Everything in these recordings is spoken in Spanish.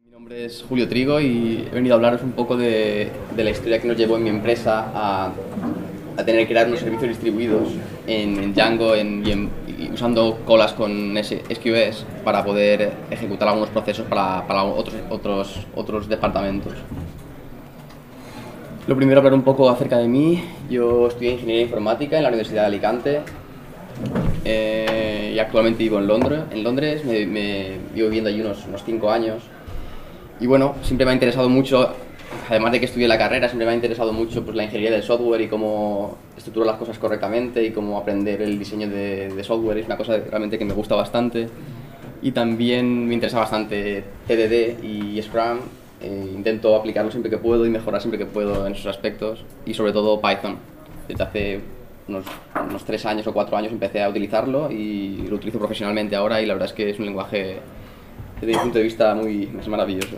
Mi nombre es Julio Trigo y he venido a hablaros un poco de la historia que nos llevó en mi empresa a tener que crear unos servicios distribuidos en Django y usando colas con SQS para poder ejecutar algunos procesos para otros departamentos. Lo primero, hablar un poco acerca de mí. Yo estudié Ingeniería Informática en la Universidad de Alicante y actualmente vivo en Londres. Me vivo viviendo allí unos 5 años. Y bueno, siempre me ha interesado mucho, además de que estudié la carrera, siempre me ha interesado mucho pues, la ingeniería del software y cómo estructurar las cosas correctamente y cómo aprender el diseño de software. Es una cosa realmente que me gusta bastante. Y también me interesa bastante TDD y Scrum. Intento aplicarlo siempre que puedo y mejorar siempre que puedo en esos aspectos. Y sobre todo Python. Desde hace unos 3 años o 4 años empecé a utilizarlo y lo utilizo profesionalmente ahora y la verdad es que es un lenguaje desde mi punto de vista es maravilloso.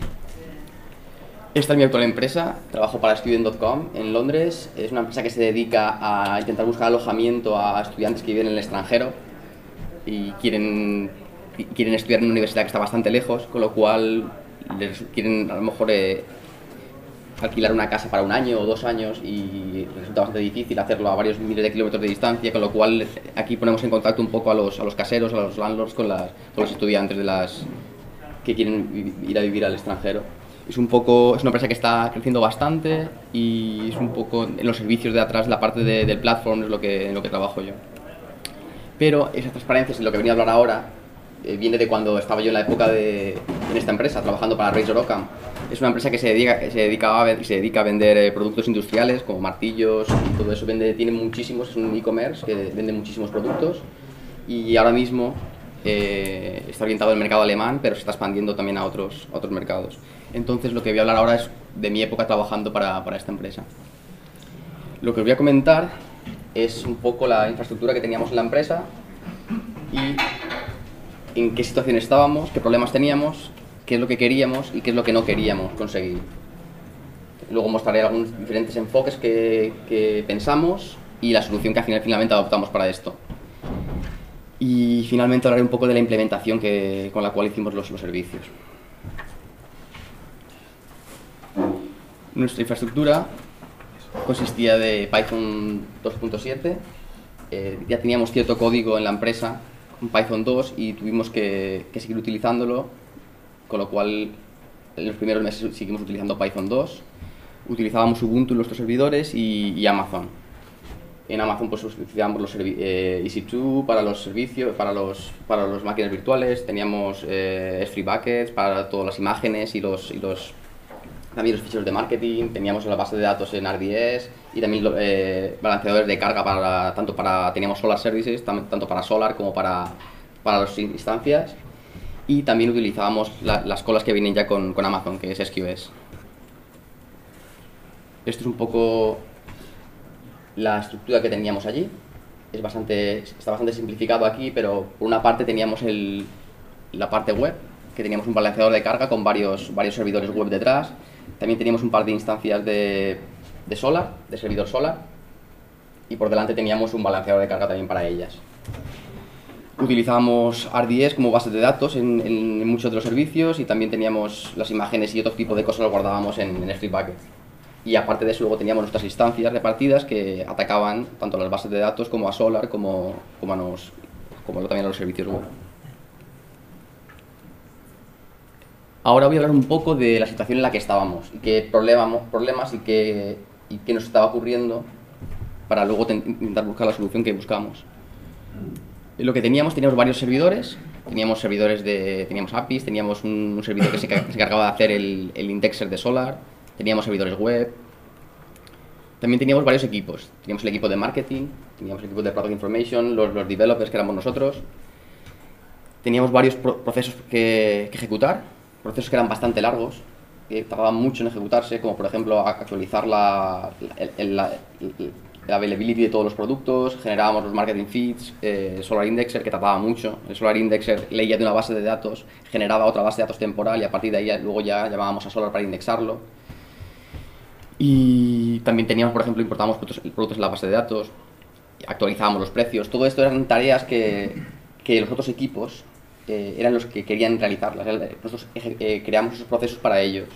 Esta es mi actual empresa, trabajo para Student.com en Londres. Es una empresa que se dedica a intentar buscar alojamiento a estudiantes que viven en el extranjero y quieren estudiar en una universidad que está bastante lejos, con lo cual quieren a lo mejor alquilar una casa para 1 año o 2 años y resulta bastante difícil hacerlo a varios miles de kilómetros de distancia, con lo cual aquí ponemos en contacto un poco a los caseros, a los landlords con los estudiantes que quieren ir a vivir al extranjero. Es una empresa que está creciendo bastante y es un poco en los servicios de atrás, la parte del platform es en lo que trabajo yo. Pero esa transparencia es lo que venía a hablar ahora. Viene de cuando estaba yo en la época en esta empresa, trabajando para Razor Occam. Es una empresa que se dedica a vender productos industriales como martillos y todo eso. Tiene muchísimos, es un e-commerce que vende muchísimos productos y ahora mismo está orientado al mercado alemán, pero se está expandiendo también a otros mercados. Entonces lo que voy a hablar ahora es de mi época trabajando para esta empresa. Lo que os voy a comentar es un poco la infraestructura que teníamos en la empresa y en qué situación estábamos, qué problemas teníamos, qué es lo que queríamos y qué es lo que no queríamos conseguir. Luego mostraré algunos diferentes enfoques que pensamos y la solución que finalmente adoptamos para esto. Y finalmente hablaré un poco de la implementación con la cual hicimos los servicios. Nuestra infraestructura consistía de Python 2.7. Ya teníamos cierto código en la empresa con Python 2 y tuvimos que seguir utilizándolo, con lo cual en los primeros meses seguimos utilizando Python 2. Utilizábamos Ubuntu en nuestros servidores y Amazon. En Amazon pues utilizábamos EC2 para los servicios, para las máquinas virtuales. Teníamos S3 Buckets para todas las imágenes también los ficheros de marketing. Teníamos la base de datos en RDS y también balanceadores de carga teníamos Solar Services, tanto para Solar como para las instancias. Y también utilizábamos las colas que vienen ya con Amazon, que es SQS. Esto es un poco la estructura que teníamos allí. Está bastante simplificado aquí, pero por una parte teníamos la parte web, que teníamos un balanceador de carga con varios servidores web detrás. También teníamos un par de instancias de Solar, de servidor Solar, y por delante teníamos un balanceador de carga también para ellas. Utilizábamos RDS como base de datos en muchos de los servicios y también teníamos las imágenes y otro tipo de cosas las guardábamos en S3 Buckets. Y aparte de eso luego teníamos nuestras instancias repartidas que atacaban tanto a las bases de datos como a Solar como también a los servicios web. Ahora voy a hablar un poco de la situación en la que estábamos y qué problemas y qué nos estaba ocurriendo para luego intentar buscar la solución que buscamos. Lo que teníamos varios servidores. Teníamos APIs, teníamos un servidor que se encargaba de hacer el indexer de Solar, teníamos servidores web. También teníamos varios equipos. Teníamos el equipo de marketing, teníamos el equipo de product information, los developers que éramos nosotros. Teníamos varios procesos que ejecutar. Procesos que eran bastante largos, que tardaban mucho en ejecutarse, como por ejemplo actualizar la availability de todos los productos. Generábamos los marketing feeds, Solar Indexer, que tardaba mucho. El Solar Indexer leía de una base de datos, generaba otra base de datos temporal y a partir de ahí luego ya llamábamos a Solar para indexarlo. Y también teníamos, por ejemplo, importábamos productos en la base de datos, actualizábamos los precios. Todo esto eran tareas que los otros equipos eran los que querían realizarlas. Nosotros creamos esos procesos para ellos.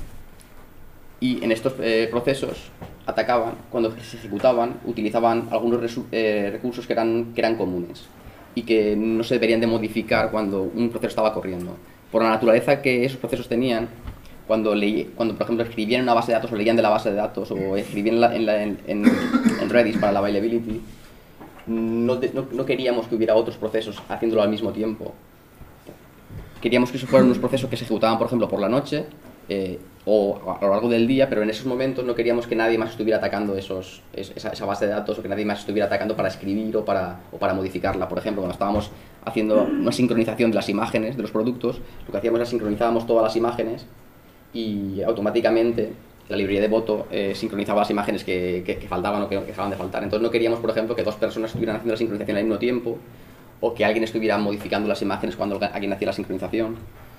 Y en estos procesos atacaban, cuando se ejecutaban, utilizaban algunos recursos que eran comunes y que no se deberían de modificar cuando un proceso estaba corriendo. Por la naturaleza que esos procesos tenían, cuando por ejemplo escribían en una base de datos o leían de la base de datos o escribían en Redis para la availability, no queríamos que hubiera otros procesos haciéndolo al mismo tiempo. Queríamos que esos fueran unos procesos que se ejecutaban, por ejemplo, por la noche o a lo largo del día, pero en esos momentos no queríamos que nadie más estuviera atacando esa base de datos o que nadie más estuviera atacando para escribir o para modificarla. Por ejemplo, cuando estábamos haciendo una sincronización de las imágenes de los productos, lo que hacíamos era sincronizábamos todas las imágenes y automáticamente la librería de Boto sincronizaba las imágenes que faltaban o que dejaban de faltar. Entonces no queríamos, por ejemplo, que dos personas estuvieran haciendo la sincronización al mismo tiempo o que alguien estuviera modificando las imágenes cuando alguien hacía la sincronización.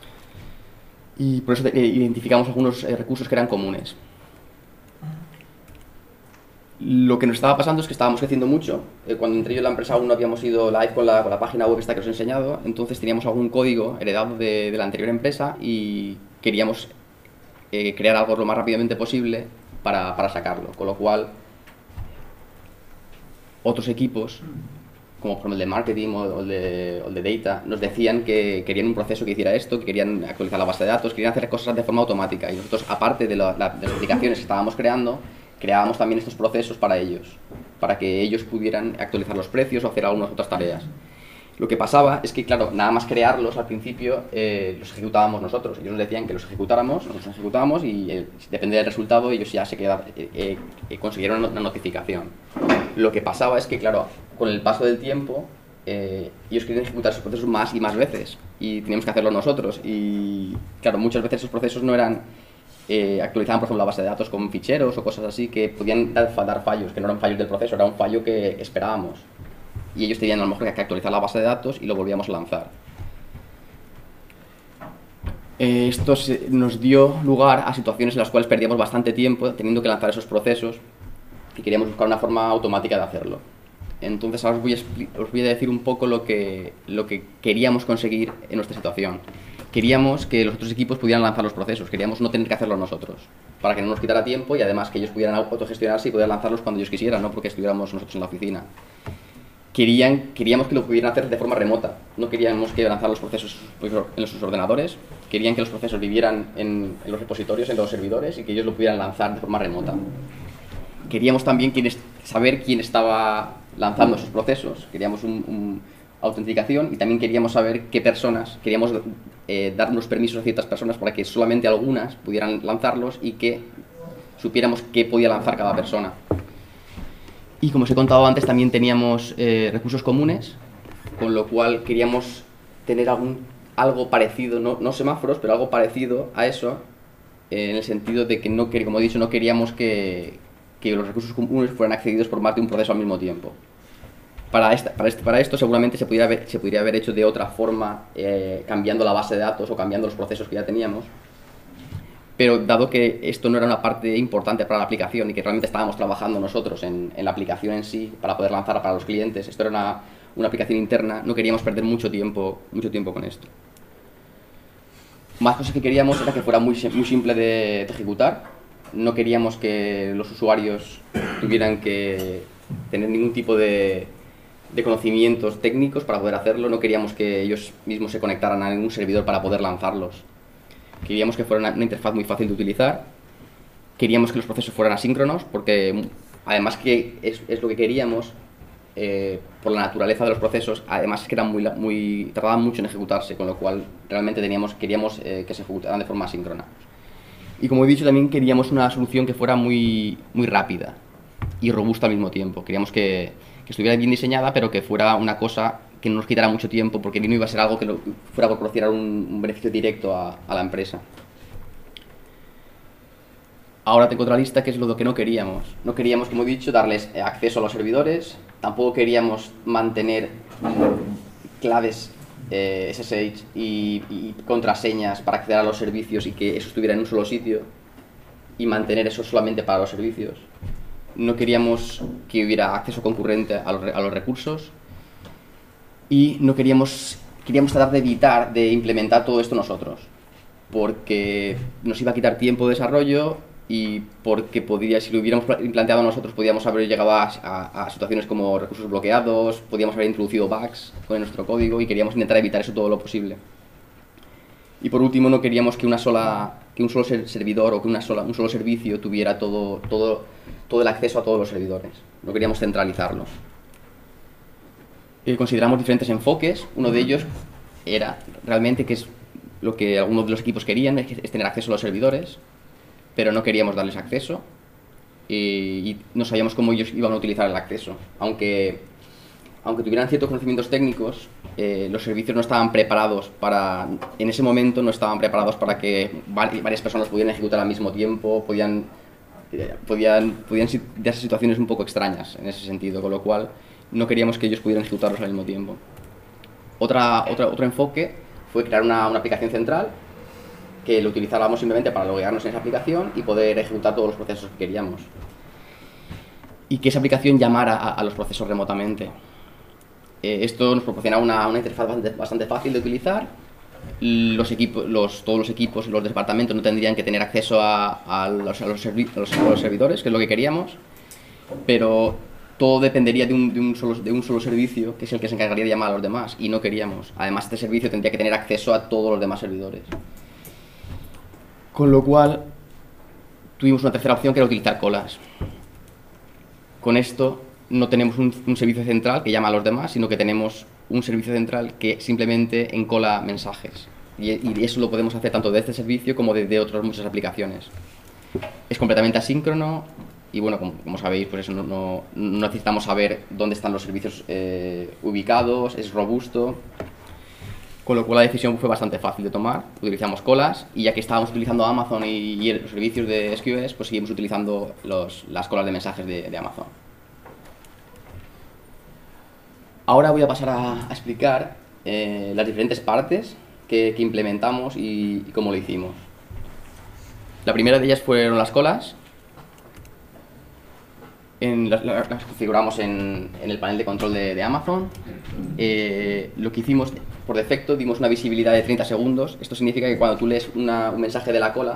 Y por eso identificamos algunos recursos que eran comunes. Lo que nos estaba pasando es que estábamos creciendo mucho. Cuando entré yo en la empresa aún no habíamos ido live con la página web esta que os he enseñado, entonces teníamos algún código heredado de la anterior empresa y queríamos crear algo lo más rápidamente posible para sacarlo. Con lo cual, otros equipos, como por ejemplo el de marketing o el de data, nos decían que querían un proceso que hiciera esto, que querían actualizar la base de datos, querían hacer cosas de forma automática. Y nosotros, aparte de las aplicaciones que estábamos creando, creábamos también estos procesos para ellos, para que ellos pudieran actualizar los precios o hacer algunas otras tareas. Lo que pasaba es que, claro, nada más crearlos al principio los ejecutábamos nosotros. Ellos nos decían que los ejecutáramos, nosotros los ejecutábamos y depende del resultado ellos ya consiguieron una notificación. Lo que pasaba es que, claro, con el paso del tiempo ellos querían ejecutar esos procesos más y más veces y teníamos que hacerlo nosotros. Y, claro, muchas veces esos procesos no eran... actualizaban, por ejemplo, la base de datos con ficheros o cosas así que podían dar fallos, que no eran fallos del proceso, era un fallo que esperábamos. Y ellos tenían a lo mejor que actualizar la base de datos y lo volvíamos a lanzar. Esto nos dio lugar a situaciones en las cuales perdíamos bastante tiempo teniendo que lanzar esos procesos y queríamos buscar una forma automática de hacerlo. Entonces ahora os voy a decir un poco lo que queríamos conseguir en nuestra situación. Queríamos que los otros equipos pudieran lanzar los procesos, queríamos no tener que hacerlo nosotros, para que no nos quitara tiempo y además que ellos pudieran autogestionarse y poder lanzarlos cuando ellos quisieran, no porque estuviéramos nosotros en la oficina. Queríamos que lo pudieran hacer de forma remota, no queríamos que lanzar los procesos en sus ordenadores, querían que los procesos vivieran en los repositorios, en los servidores y que ellos lo pudieran lanzar de forma remota. Queríamos también saber quién estaba lanzando esos procesos, queríamos una autenticación y también queríamos saber qué personas, queríamos dar unos permisos a ciertas personas para que solamente algunas pudieran lanzarlos y que supiéramos qué podía lanzar cada persona. Y como os he contado antes, también teníamos recursos comunes, con lo cual queríamos tener algo parecido, no semáforos, pero algo parecido a eso, en el sentido de que, como he dicho, no queríamos que los recursos comunes fueran accedidos por más de un proceso al mismo tiempo. Para esto seguramente se podría haber hecho de otra forma, cambiando la base de datos o cambiando los procesos que ya teníamos. Pero dado que esto no era una parte importante para la aplicación y que realmente estábamos trabajando nosotros en la aplicación en sí para poder lanzarla para los clientes, esto era una aplicación interna, no queríamos perder mucho tiempo con esto. Más cosas que queríamos era que fuera muy simple de ejecutar. No queríamos que los usuarios tuvieran que tener ningún tipo de conocimientos técnicos para poder hacerlo. No queríamos que ellos mismos se conectaran a ningún servidor para poder lanzarlos. Queríamos que fuera una interfaz muy fácil de utilizar. Queríamos que los procesos fueran asíncronos, porque además que es lo que queríamos, por la naturaleza de los procesos, además que eran tardaban mucho en ejecutarse, con lo cual realmente queríamos que se ejecutaran de forma asíncrona. Y como he dicho, también queríamos una solución que fuera muy rápida y robusta al mismo tiempo. Queríamos que estuviera bien diseñada, pero que fuera una cosa que no nos quitara mucho tiempo, porque no iba a ser algo que fuera a proporcionar un beneficio directo a la empresa. Ahora tengo otra lista que es lo que no queríamos. No queríamos, como he dicho, darles acceso a los servidores, tampoco queríamos mantener claves SSH y contraseñas para acceder a los servicios y que eso estuviera en un solo sitio y mantener eso solamente para los servicios. No queríamos que hubiera acceso concurrente a los recursos y no queríamos queríamos tratar de evitar de implementar todo esto nosotros, porque nos iba a quitar tiempo de desarrollo y porque si lo hubiéramos planteado nosotros podíamos haber llegado a situaciones como recursos bloqueados, podíamos haber introducido bugs con nuestro código y queríamos intentar evitar eso todo lo posible. Y por último, no queríamos que un solo servidor o que un solo servicio tuviera todo el acceso a todos los servidores. No queríamos centralizarlo. Consideramos diferentes enfoques. Uno de ellos era realmente, que es lo que algunos de los equipos querían, es tener acceso a los servidores, pero no queríamos darles acceso y no sabíamos cómo ellos iban a utilizar el acceso. Aunque tuvieran ciertos conocimientos técnicos, los servicios no estaban preparados en ese momento no estaban preparados para que varias personas pudieran ejecutar al mismo tiempo, podían darse situaciones un poco extrañas en ese sentido, con lo cual no queríamos que ellos pudieran ejecutarlos al mismo tiempo. Otro enfoque fue crear una aplicación central que lo utilizábamos simplemente para loguearnos en esa aplicación y poder ejecutar todos los procesos que queríamos. Y que esa aplicación llamara a los procesos remotamente. Esto nos proporcionaba una interfaz bastante fácil de utilizar. Todos los equipos, los departamentos no tendrían que tener acceso a los servidores, que es lo que queríamos, pero todo dependería de un solo servicio, que es el que se encargaría de llamar a los demás, y no queríamos. Además, este servicio tendría que tener acceso a todos los demás servidores. Con lo cual, tuvimos una tercera opción, que era utilizar colas. Con esto no tenemos un servicio central que llama a los demás, sino que tenemos un servicio central que simplemente encola mensajes. Y eso lo podemos hacer tanto de este servicio como de otras muchas aplicaciones. Es completamente asíncrono y, bueno, como sabéis, pues eso no necesitamos saber dónde están los servicios ubicados, es robusto. Con lo cual la decisión fue bastante fácil de tomar. Utilizamos colas y ya que estábamos utilizando Amazon y los servicios de SQS, pues seguimos utilizando las colas de mensajes de Amazon. Ahora voy a pasar a explicar las diferentes partes que implementamos y cómo lo hicimos. La primera de ellas fueron las colas. Las configuramos en el panel de control de Amazon. Lo que hicimos, por defecto, dimos una visibilidad de 30 segundos. Esto significa que cuando tú lees un mensaje de la cola,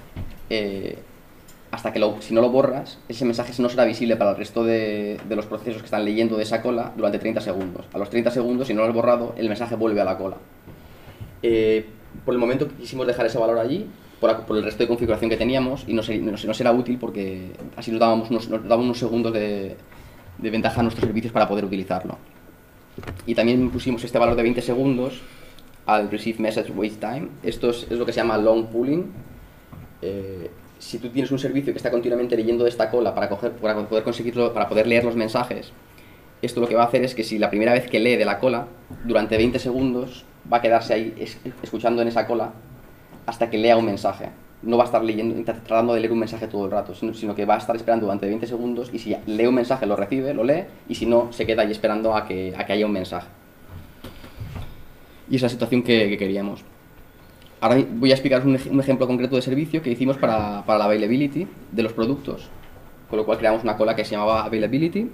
si no lo borras, ese mensaje no será visible para el resto de los procesos que están leyendo de esa cola durante 30 segundos. A los 30 segundos, si no lo has borrado, el mensaje vuelve a la cola. Por el momento quisimos dejar ese valor allí, por el resto de configuración que teníamos, y no será útil porque así nos daba unos segundos de ventaja a nuestros servicios para poder utilizarlo. Y también pusimos este valor de 20 segundos al Receive Message Wait Time. Esto es lo que se llama Long Pooling. Si tú tienes un servicio que está continuamente leyendo de esta cola para poder leer los mensajes, esto lo que va a hacer es que si la primera vez que lee de la cola, durante 20 segundos va a quedarse ahí escuchando en esa cola hasta que lea un mensaje. No va a estar tratando de leer un mensaje todo el rato, sino que va a estar esperando durante 20 segundos y si lee un mensaje lo recibe, lo lee, y si no, se queda ahí esperando a que haya un mensaje. Y es la situación que queríamos. Ahora voy a explicaros un ejemplo concreto de servicio que hicimos para la availability de los productos, con lo cual creamos una cola que se llamaba availability.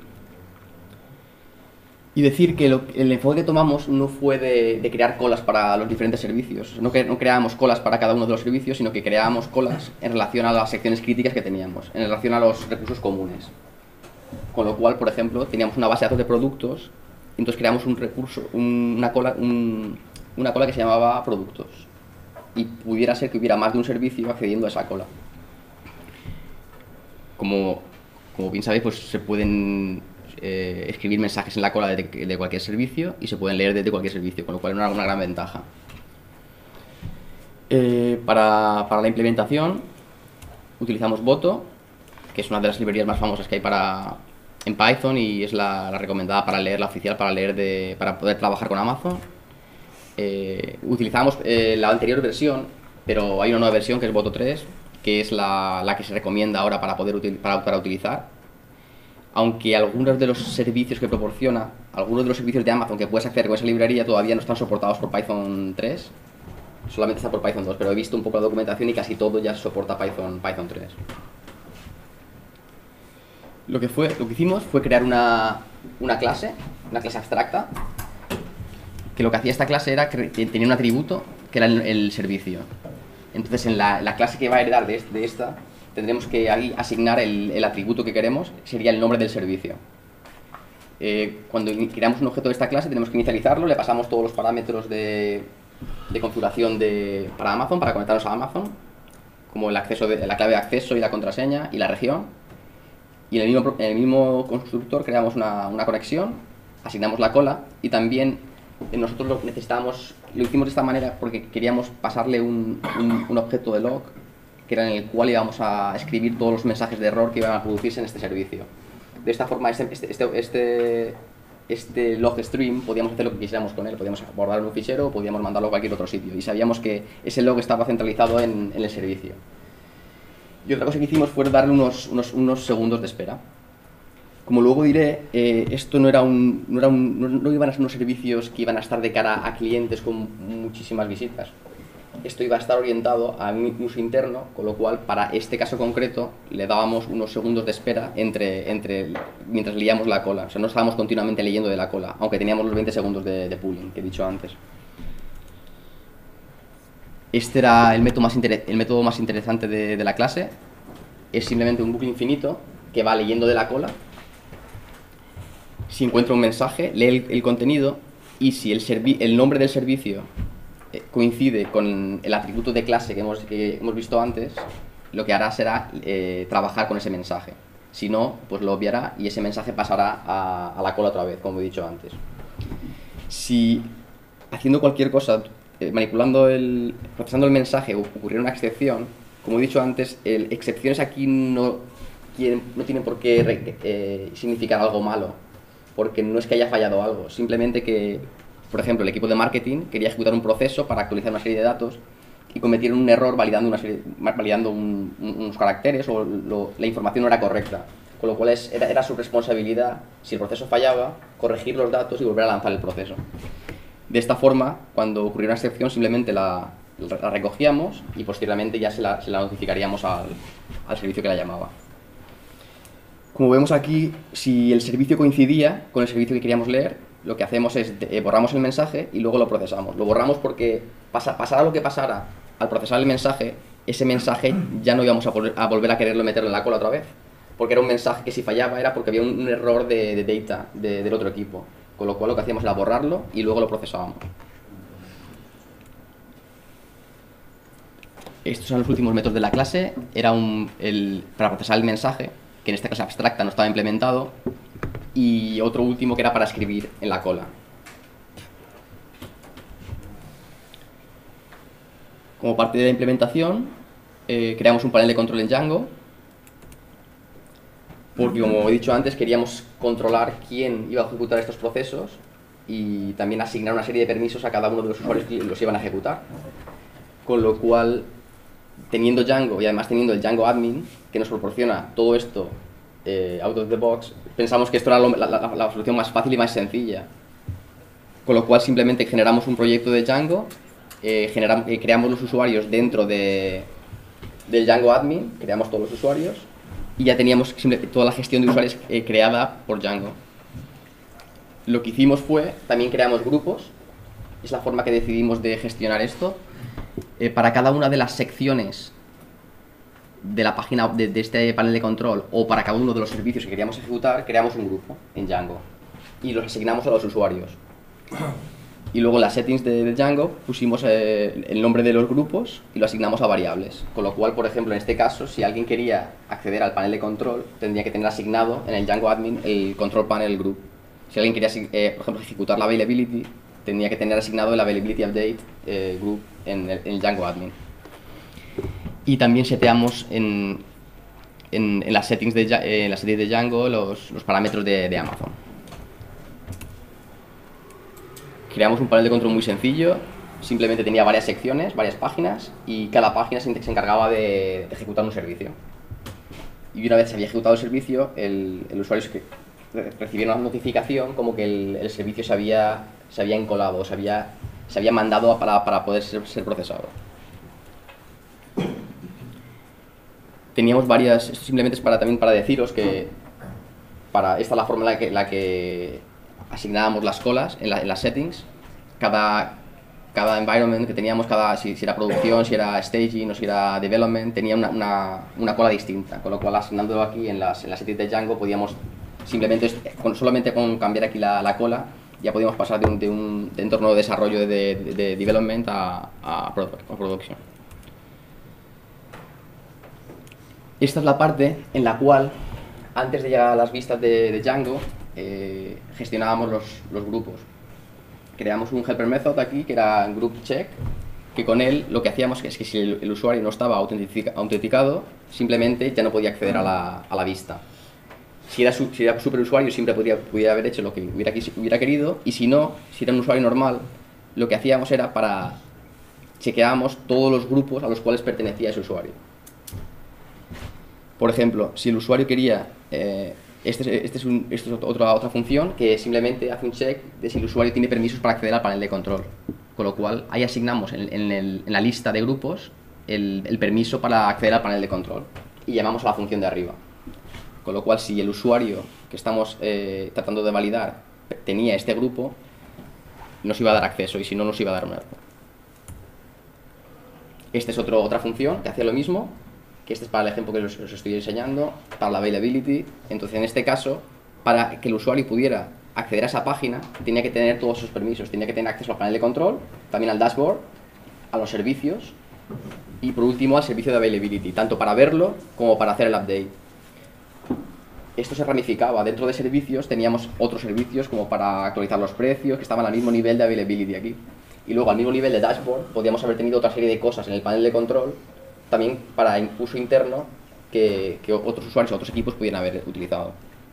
Y decir que el enfoque que tomamos no fue de crear colas para los diferentes servicios. No creábamos colas para cada uno de los servicios, sino que creábamos colas en relación a las secciones críticas que teníamos, en relación a los recursos comunes. Con lo cual, por ejemplo, teníamos una base de datos de productos, y entonces creamos una cola que se llamaba productos. Y pudiera ser que hubiera más de un servicio accediendo a esa cola. Como bien sabéis, pues se pueden escribir mensajes en la cola de cualquier servicio y se pueden leer desde cualquier servicio, con lo cual es una gran ventaja. Para la implementación utilizamos Boto, que es una de las librerías más famosas que hay en Python y es la recomendada para leer, la oficial para poder trabajar con Amazon. Utilizamos la anterior versión, pero hay una nueva versión que es Boto 3, que es la que se recomienda ahora para utilizar. Aunque algunos de los servicios que proporciona, algunos de los servicios de Amazon que puedes acceder con esa librería todavía no están soportados por Python 3, solamente está por Python 2, pero he visto un poco la documentación y casi todo ya soporta Python 3. Lo que hicimos fue crear una clase abstracta que lo que hacía esta clase era que tenía un atributo que era el servicio. Entonces, en la clase que va a heredar de esta, tendremos que ahí asignar el atributo que queremos, sería el nombre del servicio. Cuando creamos un objeto de esta clase, tenemos que inicializarlo, le pasamos todos los parámetros de configuración para Amazon, para conectarnos a Amazon, como la clave de acceso y la contraseña y la región. Y en el mismo constructor creamos una conexión, asignamos la cola y también nosotros lo hicimos de esta manera porque queríamos pasarle un objeto de log que era en el cual íbamos a escribir todos los mensajes de error que iban a producirse en este servicio. De esta forma, este log stream podíamos hacer lo que quisiéramos con él, podíamos guardarlo en un fichero o podíamos mandarlo a cualquier otro sitio y sabíamos que ese log estaba centralizado en el servicio. Y otra cosa que hicimos fue darle unos segundos de espera. Como luego diré, esto no iban a ser unos servicios que iban a estar de cara a clientes con muchísimas visitas. Esto iba a estar orientado a un uso interno, con lo cual para este caso concreto le dábamos unos segundos de espera mientras leíamos la cola. O sea, no estábamos continuamente leyendo de la cola, aunque teníamos los 20 segundos de pooling que he dicho antes. Este era el método más interesante de la clase. Es simplemente un bucle infinito que va leyendo de la cola. Si encuentra un mensaje, lee el contenido y si el nombre del servicio coincide con el atributo de clase que hemos visto antes, lo que hará será trabajar con ese mensaje. Si no, pues lo obviará y ese mensaje pasará a la cola otra vez, como he dicho antes. Si haciendo cualquier cosa, procesando el mensaje, ocurriera una excepción, como he dicho antes, excepciones aquí no tienen por qué significar algo malo, porque no es que haya fallado algo, simplemente que, por ejemplo, el equipo de marketing quería ejecutar un proceso para actualizar una serie de datos y cometieron un error validando unos caracteres o la información no era correcta, con lo cual era su responsabilidad, si el proceso fallaba, corregir los datos y volver a lanzar el proceso. De esta forma, cuando ocurriera una excepción, simplemente la recogíamos y posteriormente ya se la notificaríamos al servicio que la llamaba. Como vemos aquí, si el servicio coincidía con el servicio que queríamos leer, lo que hacemos es borramos el mensaje y luego lo procesamos. Lo borramos porque pasara lo que pasara al procesar el mensaje, ese mensaje ya no íbamos a volver a quererlo meterlo en la cola otra vez, porque era un mensaje que si fallaba era porque había un error de data del otro equipo. Con lo cual lo que hacíamos era borrarlo y luego lo procesábamos. Estos son los últimos métodos de la clase. Era para procesar el mensaje, que en esta clase abstracta no estaba implementado, y otro último que era para escribir en la cola. Como parte de la implementación, creamos un panel de control en Django, porque, como he dicho antes, queríamos controlar quién iba a ejecutar estos procesos y también asignar una serie de permisos a cada uno de los usuarios que los iban a ejecutar. Con lo cual, teniendo Django y además teniendo el Django Admin, que nos proporciona todo esto out of the box, pensamos que esto era la solución más fácil y más sencilla. Con lo cual, simplemente generamos un proyecto de Django, creamos los usuarios dentro del Django Admin, creamos todos los usuarios, y ya teníamos toda la gestión de usuarios creada por Django. Lo que hicimos fue, también creamos grupos, es la forma que decidimos de gestionar esto. Para cada una de las secciones de la página de este panel de control o para cada uno de los servicios que queríamos ejecutar, creamos un grupo en Django y los asignamos a los usuarios. Y luego en las settings de Django pusimos el nombre de los grupos y lo asignamos a variables. Con lo cual, por ejemplo, en este caso, si alguien quería acceder al panel de control, tendría que tener asignado en el Django Admin el control panel group. Si alguien quería, por ejemplo, ejecutar la availability, tendría que tener asignado el availability update group en el Django Admin. Y también seteamos en las settings de Django los parámetros de Amazon. Creamos un panel de control muy sencillo, simplemente tenía varias secciones, varias páginas, y cada página se encargaba de ejecutar un servicio. Y una vez se había ejecutado el servicio, el usuario recibía una notificación como que el servicio se había encolado, se había mandado para poder ser procesado. Teníamos varias, esto simplemente es también para deciros que esta es la forma en la que asignábamos las colas en las settings. cada environment que teníamos, si era producción, si era staging o si era development, tenía una cola distinta, con lo cual asignándolo aquí en las settings de Django podíamos simplemente, solamente con cambiar aquí la cola, ya podíamos pasar de un entorno de desarrollo de development a production. Esta es la parte en la cual, antes de llegar a las vistas de Django, gestionábamos los grupos. Creamos un helper method aquí, que era group check, que con él lo que hacíamos es que si el usuario no estaba autenticado, simplemente ya no podía acceder a la vista. Si era superusuario, siempre podía haber hecho lo que hubiera querido, y si no, si era un usuario normal, lo que hacíamos era chequeábamos todos los grupos a los cuales pertenecía ese usuario. Por ejemplo, si el usuario quería, esta es otra función que simplemente hace un check de si el usuario tiene permisos para acceder al panel de control. Con lo cual, ahí asignamos en la lista de grupos el permiso para acceder al panel de control y llamamos a la función de arriba. Con lo cual, si el usuario que estamos tratando de validar tenía este grupo, nos iba a dar acceso, y si no, nos iba a dar un error. Esta es otra función que hacía lo mismo, que este es para el ejemplo que os estoy enseñando, para la availability. Entonces, en este caso, para que el usuario pudiera acceder a esa página, tenía que tener todos esos permisos. Tenía que tener acceso al panel de control, también al dashboard, a los servicios y, por último, al servicio de availability, tanto para verlo como para hacer el update. Esto se ramificaba. Dentro de servicios teníamos otros servicios como para actualizar los precios, que estaban al mismo nivel de availability aquí. Y luego, al mismo nivel de dashboard, podíamos haber tenido otra serie de cosas en el panel de control, también para uso interno, que otros usuarios o otros equipos pudieran haber utilizado.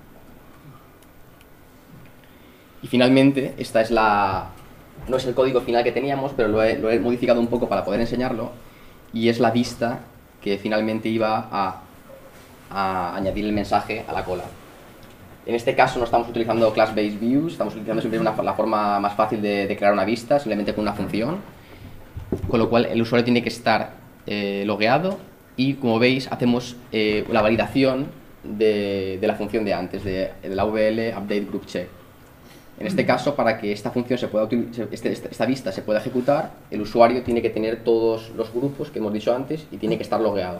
Y finalmente, esta es no es el código final que teníamos, pero lo he modificado un poco para poder enseñarlo, y es la vista que finalmente iba a añadir el mensaje a la cola. En este caso no estamos utilizando class-based views, estamos utilizando siempre la forma más fácil de crear una vista, simplemente con una función, con lo cual el usuario tiene que estar logueado, y como veis hacemos la validación de la función de antes, de la AVL update group check. En este caso, para que esta función esta vista se pueda ejecutar, el usuario tiene que tener todos los grupos que hemos dicho antes y tiene que estar logueado.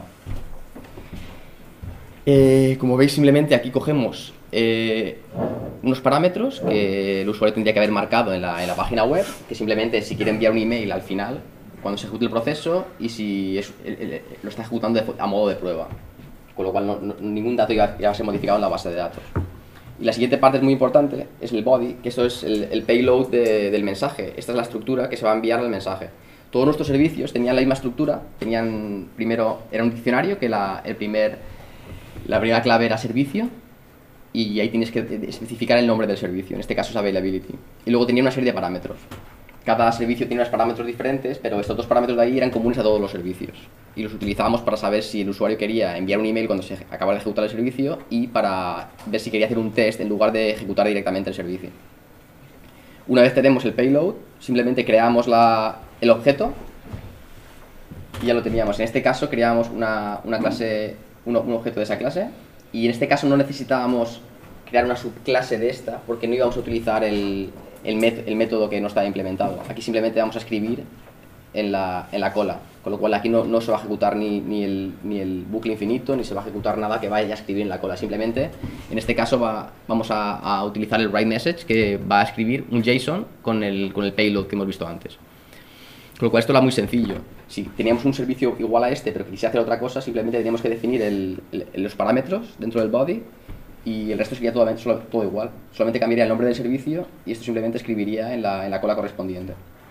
Como veis, simplemente aquí cogemos unos parámetros que el usuario tendría que haber marcado en la página web, que simplemente si quiere enviar un email al final, cuando se ejecute el proceso, y si lo está ejecutando a modo de prueba. Con lo cual ningún dato ya va a ser modificado en la base de datos. Y la siguiente parte es muy importante, es el body, que esto es el payload del mensaje. Esta es la estructura que se va a enviar al mensaje. Todos nuestros servicios tenían la misma estructura. Primero era un diccionario, que la primera clave era servicio, y ahí tienes que especificar el nombre del servicio, en este caso es availability. Y luego tenía una serie de parámetros. Cada servicio tiene unos parámetros diferentes, pero estos dos parámetros de ahí eran comunes a todos los servicios. Y los utilizábamos para saber si el usuario quería enviar un email cuando se acabara de ejecutar el servicio, y para ver si quería hacer un test en lugar de ejecutar directamente el servicio. Una vez tenemos el payload, simplemente creamos el objeto y ya lo teníamos. En este caso creamos una clase, un objeto de esa clase, y en este caso no necesitábamos crear una subclase de esta porque no íbamos a utilizar el método que no estaba implementado. Aquí simplemente vamos a escribir en la cola, con lo cual aquí no se va a ejecutar ni el bucle infinito, ni se va a ejecutar nada que vaya a escribir en la cola. Simplemente, en este caso, vamos a utilizar el write message, que va a escribir un JSON con el payload que hemos visto antes. Con lo cual esto era muy sencillo. Si teníamos un servicio igual a este, pero que quisiera hacer otra cosa, simplemente teníamos que definir los parámetros dentro del body, y el resto sería todo igual. Solamente cambiaría el nombre del servicio, y esto simplemente escribiría en la cola correspondiente.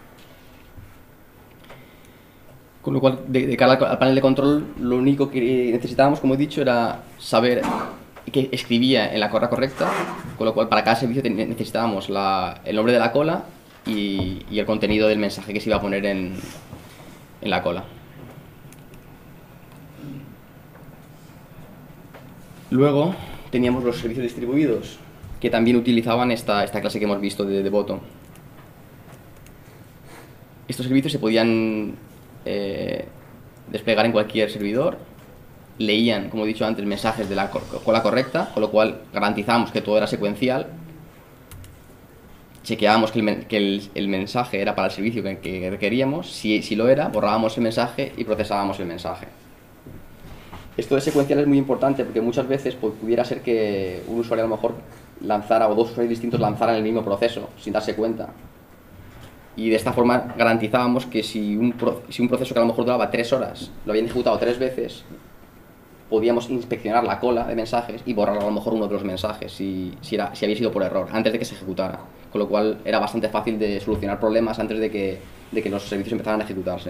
Con lo cual, de cara al panel de control, lo único que necesitábamos, como he dicho, era saber que escribía en la cola correcta, con lo cual para cada servicio necesitábamos el nombre de la cola y el contenido del mensaje que se iba a poner en la cola. Luego teníamos los servicios distribuidos, que también utilizaban esta clase que hemos visto de bottom. Estos servicios se podían desplegar en cualquier servidor, leían, como he dicho antes, mensajes de la cola correcta, con lo cual garantizamos que todo era secuencial, chequeábamos que el mensaje era para el servicio que queríamos. Si lo era, borrábamos el mensaje y procesábamos el mensaje. Esto de secuencial es muy importante porque muchas veces pudiera ser que un usuario a lo mejor lanzara, o dos usuarios distintos lanzaran el mismo proceso sin darse cuenta. Y de esta forma garantizábamos que si un proceso que a lo mejor duraba 3 horas lo habían ejecutado 3 veces, podíamos inspeccionar la cola de mensajes y borrar a lo mejor uno de los mensajes si había sido por error, antes de que se ejecutara. Con lo cual era bastante fácil de solucionar problemas antes de que los servicios empezaran a ejecutarse.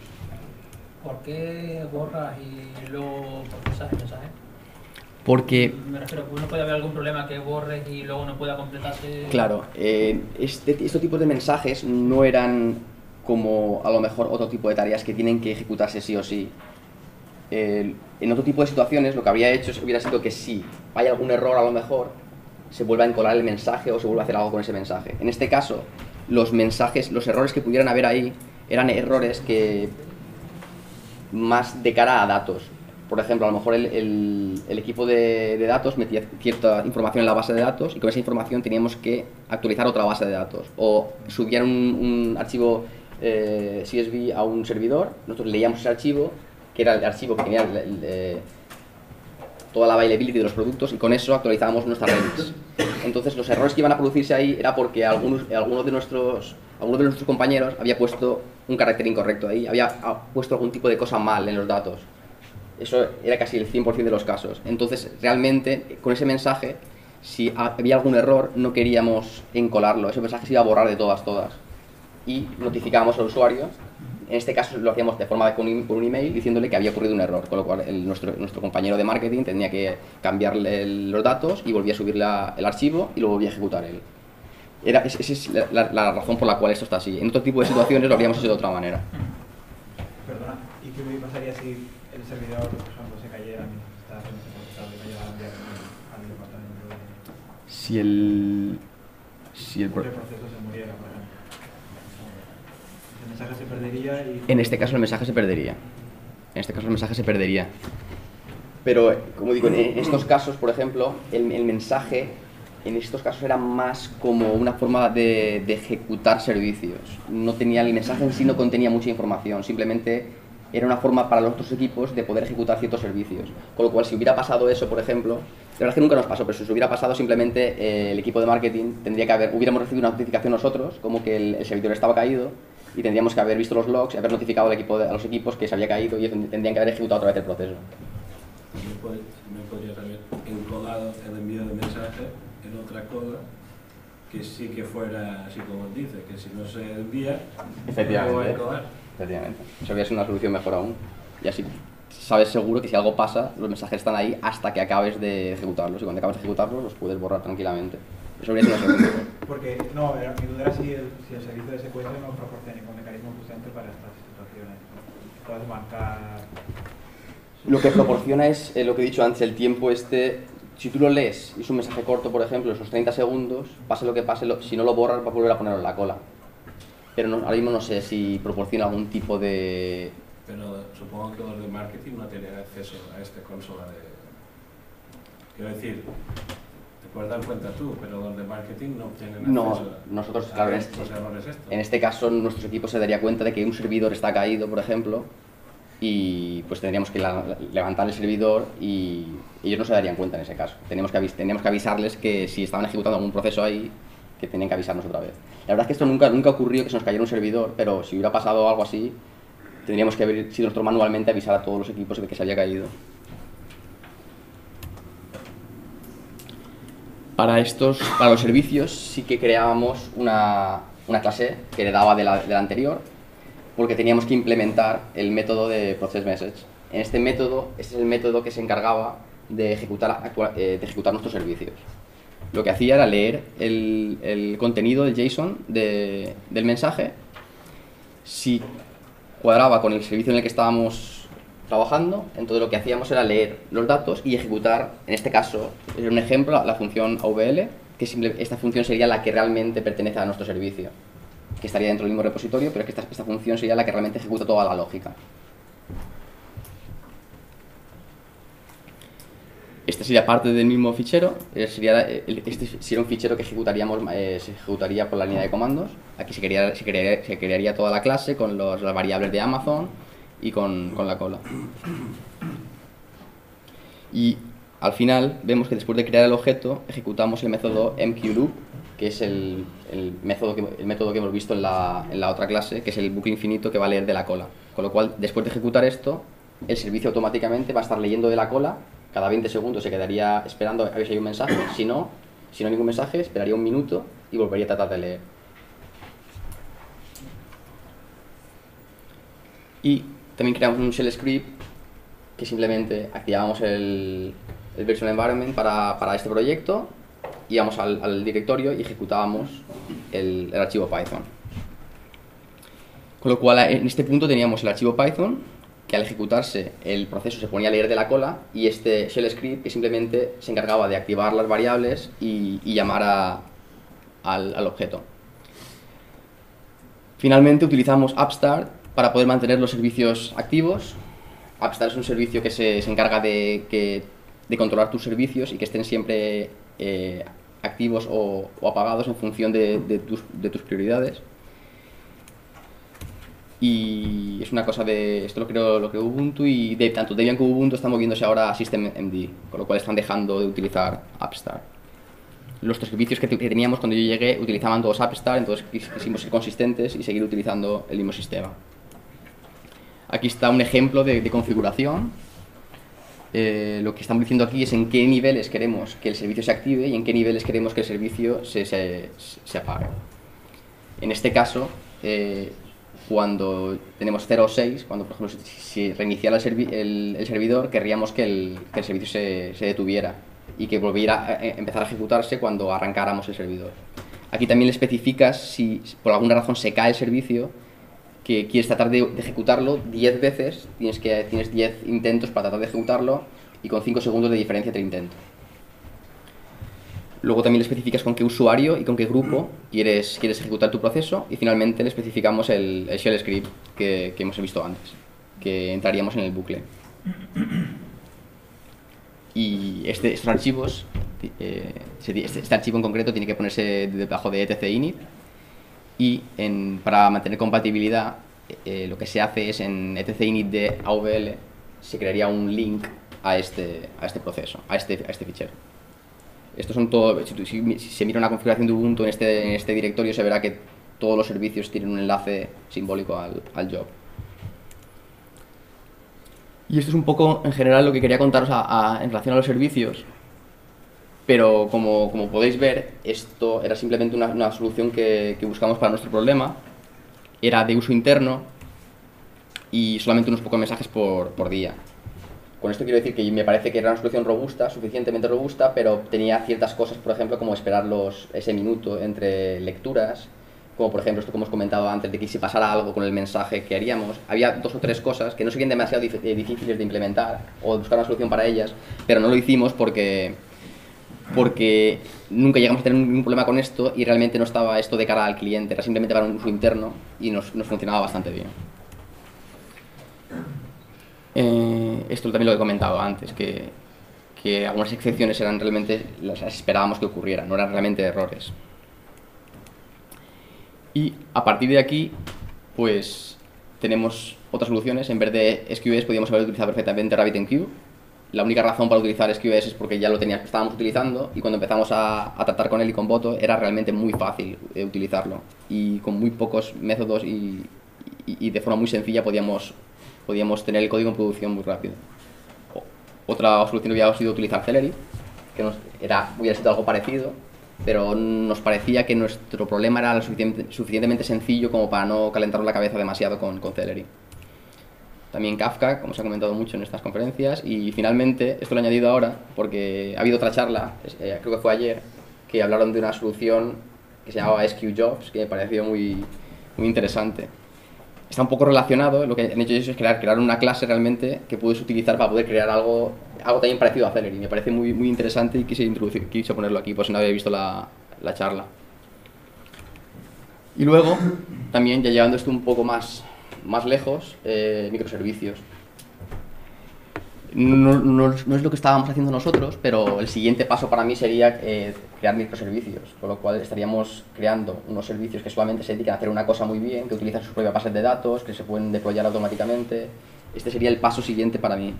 ¿Por qué borras y luego procesas el mensaje? Porque... Me refiero, ¿no puede haber algún problema que borres y luego no pueda completarse? Claro, estos tipos de mensajes no eran como a lo mejor otro tipo de tareas que tienen que ejecutarse sí o sí. En otro tipo de situaciones lo que habría hecho hubiera sido que si hay algún error a lo mejor se vuelva a encolar el mensaje o se vuelva a hacer algo con ese mensaje. En este caso, los errores que pudieran haber ahí eran errores que más de cara a datos. Por ejemplo, a lo mejor el equipo de datos metía cierta información en la base de datos y con esa información teníamos que actualizar otra base de datos. O subían un archivo CSV a un servidor, nosotros leíamos ese archivo, que era el archivo que tenía toda la availability de los productos, y con eso actualizábamos nuestras redes. Entonces los errores que iban a producirse ahí era porque alguno de nuestros compañeros había puesto un carácter incorrecto ahí, había puesto algún tipo de cosa mal en los datos. Eso era casi el 100% de los casos. Entonces realmente con ese mensaje, si había algún error, no queríamos encolarlo, ese mensaje se iba a borrar de todas. Y notificábamos al usuario. En este caso lo hacíamos de forma con un email diciéndole que había ocurrido un error, con lo cual nuestro compañero de marketing tenía que cambiarle los datos y volvía a subirle el archivo y lo volvía a ejecutar él. Esa es la razón por la cual esto está así. En otro tipo de situaciones lo habríamos hecho de otra manera. Perdona, ¿y qué pasaría si el servidor, por ejemplo, se cayera mientras estaba haciendo ese procesado y vaya a enviar al departamento de... Si el proceso se muriera, por ejemplo? El mensaje se perdería y... En este caso el mensaje se perdería. Pero, como digo, en estos casos, por ejemplo, el mensaje en estos casos era más como una forma de ejecutar servicios. El mensaje en sí no contenía mucha información, simplemente era una forma para los otros equipos de poder ejecutar ciertos servicios. Con lo cual, si hubiera pasado eso, por ejemplo, la verdad es que nunca nos pasó, pero si hubiera pasado, simplemente el equipo de marketing hubiéramos recibido una notificación nosotros, como que el servidor estaba caído, y tendríamos que haber visto los logs y haber notificado a los equipos que se había caído y ellos tendrían que haber ejecutado otra vez el proceso. Me podrías haber encolado el envío de mensaje en otra cola que sí que fuera así como él dice, que si no se envía, no va a encolar. Efectivamente. Eso habría sido una solución mejor aún. Y así sabes seguro que si algo pasa, los mensajes están ahí hasta que acabes de ejecutarlos. Y cuando acabes de ejecutarlos, los puedes borrar tranquilamente. Eso habría sido una solución mejor. Porque, no, mi duda era si el servicio de secuencia no proporciona ningún mecanismo justamente para estas situaciones. Puedes marcar... Lo que proporciona es lo que he dicho antes, el tiempo si tú lo lees y es un mensaje corto, por ejemplo, esos 30 segundos, pase lo que pase, si no lo borras, va a volver a ponerlo en la cola. Pero ahora mismo no sé si proporciona algún tipo de... Pero supongo que los de marketing no tienen acceso a esta consola de... Quiero decir, te puedes dar cuenta tú, pero los de marketing no tienen acceso No, nosotros, claro, en este caso nuestro equipo se daría cuenta de que un servidor está caído, por ejemplo, y pues tendríamos que levantar el servidor y ellos no se darían cuenta en ese caso. Teníamos que avisarles que si estaban ejecutando algún proceso ahí, que tenían que avisarnos otra vez. La verdad es que esto nunca ocurrió, que se nos cayera un servidor, pero si hubiera pasado algo así, tendríamos que haber sido nosotros manualmente avisar a todos los equipos de que se había caído. Para los servicios sí que creábamos una clase que heredaba de la anterior, porque teníamos que implementar el método de Process Message. Este es el método que se encargaba de ejecutar nuestros servicios. Lo que hacía era leer el contenido del JSON del mensaje. Si cuadraba con el servicio en el que estábamos trabajando, entonces lo que hacíamos era leer los datos y ejecutar, en este caso, es un ejemplo, la función AVL, que esta función sería la que realmente pertenece a nuestro servicio, que estaría dentro del mismo repositorio, pero es que esta función sería la que realmente ejecuta toda la lógica. Este sería parte del mismo fichero, este sería un fichero que ejecutaríamos, se ejecutaría por la línea de comandos. Aquí se crearía toda la clase con las variables de Amazon y con la cola. Y al final vemos que después de crear el objeto ejecutamos el método mqloop, que es el método que hemos visto en la otra clase, que es el bucle infinito que va a leer de la cola. Con lo cual, después de ejecutar esto, el servicio automáticamente va a estar leyendo de la cola. Cada 20 segundos se quedaría esperando a ver si hay un mensaje. Si no hay ningún mensaje, esperaría un minuto y volvería a tratar de leer. Y también creamos un shell script que simplemente activamos el virtual environment para este proyecto, íbamos al directorio y ejecutábamos el archivo Python. Con lo cual, en este punto teníamos el archivo Python, que al ejecutarse el proceso se ponía a leer de la cola, y este shell script que simplemente se encargaba de activar las variables y llamar al objeto. Finalmente utilizamos Upstart para poder mantener los servicios activos. Upstart es un servicio que se encarga de controlar tus servicios y que estén siempre activos o apagados en función de tus prioridades. Y es una cosa esto lo creó Ubuntu, y tanto Debian como Ubuntu están moviéndose ahora a systemd, con lo cual están dejando de utilizar Upstart. Los servicios que teníamos cuando yo llegué utilizaban todos Upstart, entonces quisimos ser consistentes y seguir utilizando el mismo sistema. Aquí está un ejemplo de configuración. Lo que estamos diciendo aquí es en qué niveles queremos que el servicio se active y en qué niveles queremos que el servicio se apague. En este caso, cuando tenemos 0 o 6, cuando por ejemplo si reiniciara el servidor, querríamos que el servicio se detuviera y que volviera a empezar a ejecutarse cuando arrancáramos el servidor. Aquí también le especificas si por alguna razón se cae el servicio, que quieres tratar de ejecutarlo 10 veces, tienes 10 intentos para tratar de ejecutarlo y con 5 segundos de diferencia entre intentos. Luego también le especificas con qué usuario y con qué grupo quieres ejecutar tu proceso, y finalmente le especificamos el shell script que hemos visto antes, que entraríamos en el bucle. Y estos archivos, este archivo en concreto tiene que ponerse debajo de etc init, y para mantener compatibilidad lo que se hace es en etc init de AVL se crearía un link a este proceso, a este fichero. Estos son todo. Si se mira una configuración de Ubuntu en este directorio, se verá que todos los servicios tienen un enlace simbólico al job. Y esto es un poco, en general, lo que quería contaros en relación a los servicios. Pero como podéis ver, esto era simplemente una solución que buscamos para nuestro problema. Era de uso interno y solamente unos pocos mensajes por día. Con esto quiero decir que me parece que era una solución robusta, suficientemente robusta, pero tenía ciertas cosas, por ejemplo, como esperar ese minuto entre lecturas, como por ejemplo esto que hemos comentado antes, de que si pasara algo con el mensaje que haríamos. Había 2 o 3 cosas que no serían demasiado difíciles de implementar o de buscar una solución para ellas, pero no lo hicimos porque nunca llegamos a tener ningún problema con esto y realmente no estaba esto de cara al cliente, era simplemente para un uso interno y nos funcionaba bastante bien. Esto también lo he comentado antes, que algunas excepciones eran realmente las esperábamos que ocurrieran, no eran realmente errores. Y a partir de aquí, pues tenemos otras soluciones. En vez de SQS podíamos haber utilizado perfectamente RabbitMQ. La única razón para utilizar SQS es porque ya lo estábamos utilizando, y cuando empezamos a tratar con él y con Boto era realmente muy fácil utilizarlo, y con muy pocos métodos y de forma muy sencilla podíamos tener el código en producción muy rápido. Otra solución hubiera sido utilizar Celery, que hubiera sido algo parecido, pero nos parecía que nuestro problema era lo suficientemente sencillo como para no calentarnos la cabeza demasiado con Celery. También Kafka, como se ha comentado mucho en estas conferencias, y finalmente, esto lo he añadido ahora porque ha habido otra charla, creo que fue ayer, que hablaron de una solución que se llamaba SQJobs, que me pareció muy interesante. Está un poco relacionado, lo que han hecho ellos es crear una clase realmente que puedes utilizar para poder crear algo también parecido a Celery. Me parece muy interesante y quise ponerlo aquí por si no habéis visto la charla. Y luego, también ya llevando esto un poco más lejos, microservicios. No es lo que estábamos haciendo nosotros, pero el siguiente paso para mí sería crear microservicios, con lo cual estaríamos creando unos servicios que solamente se dedican a hacer una cosa muy bien, que utilizan sus propias bases de datos, que se pueden deployar automáticamente. Este sería el paso siguiente para mí.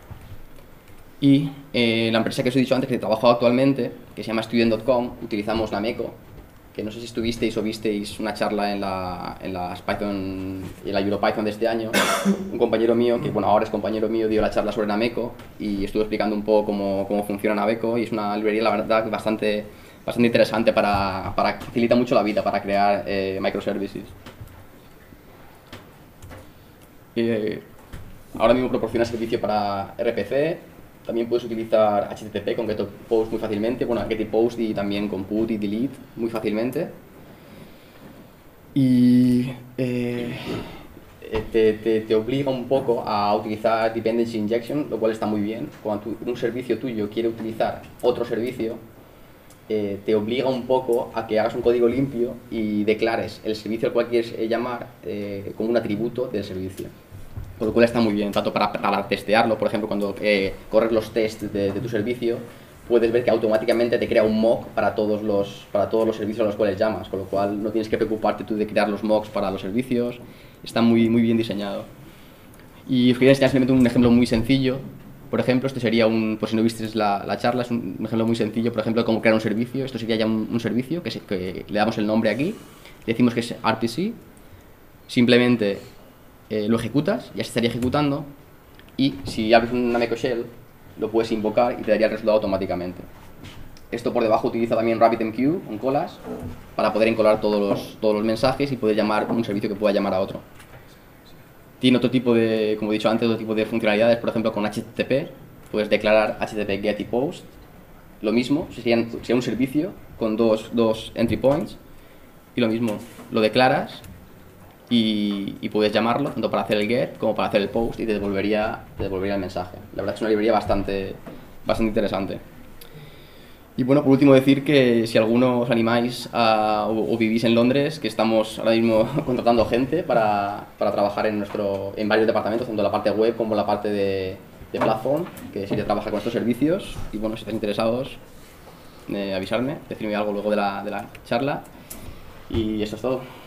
Y la empresa que os he dicho antes, que trabajo actualmente, que se llama Student.com, utilizamos Nameco, que no sé si estuvisteis o visteis una charla en las Python, en la EuroPython de este año. Un compañero mío, que bueno, ahora es compañero mío, dio la charla sobre Nameco y estuvo explicando un poco cómo funciona Nameco, y es una librería, la verdad, bastante interesante facilita mucho la vida para crear microservices. Ahora mismo proporciona servicio para RPC. También puedes utilizar HTTP con GetPost muy fácilmente, bueno, GetPost y también con Put y Delete muy fácilmente. Y te obliga un poco a utilizar Dependency Injection, lo cual está muy bien. Cuando un servicio tuyo quiere utilizar otro servicio, te obliga un poco a que hagas un código limpio y declares el servicio al cual quieres llamar como un atributo del servicio. Por lo cual está muy bien, tanto para testearlo, por ejemplo, cuando corres los tests de tu servicio, puedes ver que automáticamente te crea un mock para todos los servicios a los cuales llamas, con lo cual no tienes que preocuparte tú de crear los mocks para los servicios. Está muy bien diseñado. Y os quería enseñar simplemente un ejemplo muy sencillo. Por ejemplo, este sería por si no visteis la charla, es un ejemplo muy sencillo, por ejemplo, de cómo crear un servicio. Esto sería ya un servicio que le damos el nombre aquí, decimos que es RPC, simplemente lo ejecutas, ya se estaría ejecutando, y si abres una Nameco Shell, lo puedes invocar y te daría el resultado automáticamente. Esto por debajo utiliza también RabbitMQ, un colas, para poder encolar todos los mensajes y poder llamar un servicio que pueda llamar a otro. Tiene otro tipo de, como he dicho antes, otro tipo de funcionalidades, por ejemplo con HTTP, puedes declarar HTTP GET y POST, lo mismo, sería un servicio con dos entry points, y lo mismo, lo declaras, y puedes llamarlo tanto para hacer el get como para hacer el post y te devolvería el mensaje. La verdad es que es una librería bastante interesante. Y bueno, por último decir que si alguno os animáis o vivís en Londres, que estamos ahora mismo contratando gente para trabajar en varios departamentos, tanto la parte web como la parte de platform, que sí que trabaja con estos servicios. Y bueno, si estáis interesados, avisarme, decirme algo luego de la charla. Y eso es todo.